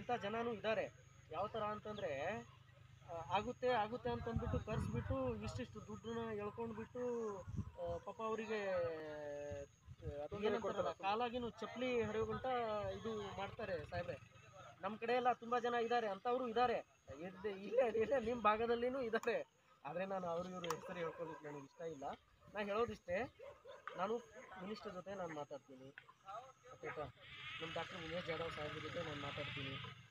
ಇಂಥ ಜನನೂ ಇದ್ದಾರೆ. ಯಾವ ಥರ ಅಂತಂದರೆ ಆಗುತ್ತೆ ಆಗುತ್ತೆ ಅಂತಂದ್ಬಿಟ್ಟು ಕರೆಸ್ಬಿಟ್ಟು ಇಷ್ಟಿಷ್ಟು ದುಡ್ಡನ್ನ ಎಳ್ಕೊಂಡ್ಬಿಟ್ಟು ಪಾಪ ಅವರಿಗೆ ಅದು ಏನಂತಾರಲ್ಲ ಕಾಲಾಗಿನೂ ಚಪ್ಪಲಿ ಹರಿಯುವಂತ ಇದು ಮಾಡ್ತಾರೆ ಸಾಹೇಬ್ರೆ. ನಮ್ಮ ಕಡೆ ಎಲ್ಲ ತುಂಬ ಜನ ಇದ್ದಾರೆ, ಅಂಥವರು ಇದ್ದಾರೆ, ಇಲ್ಲೇ ನಿಮ್ಮ ಭಾಗದಲ್ಲಿನೂ ಇದ್ದಾರೆ. ಆದರೆ ನಾನು ಇವರು ಹೆಸರು ಹೇಳ್ಕೊಳ್ಳೋಕೆ ನನಗೆ ಇಷ್ಟ ಇಲ್ಲ. ನಾನು ಹೇಳೋದಿಷ್ಟೇ, ನಾನು ಮಿನಿಸ್ಟರ್ ಜೊತೆ ನಾನು ಮಾತಾಡ್ತೀನಿ, ಆಯ್ತಾ, ನಮ್ಮ ಡಾಕ್ಟರ್ ಉಮೇಶ್ ಜಾಧವ್ ಸಾಹೇಬ್ರ ಜೊತೆ ನಾನು ಮಾತಾಡ್ತೀನಿ.